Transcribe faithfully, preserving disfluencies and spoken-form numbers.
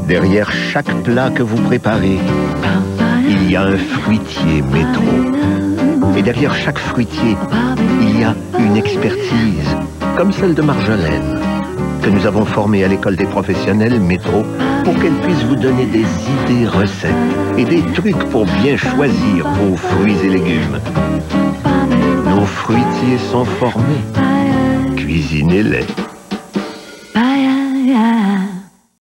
Derrière chaque plat que vous préparez, il y a un fruitier Métro. Et derrière chaque fruitier, il y a une expertise, comme celle de Marjolaine, que nous avons formée à l'école des professionnels Métro pour qu'elle puisse vous donner des idées recettes et des trucs pour bien choisir vos fruits et légumes. Nos fruitiers sont formés. Cuisinez-les.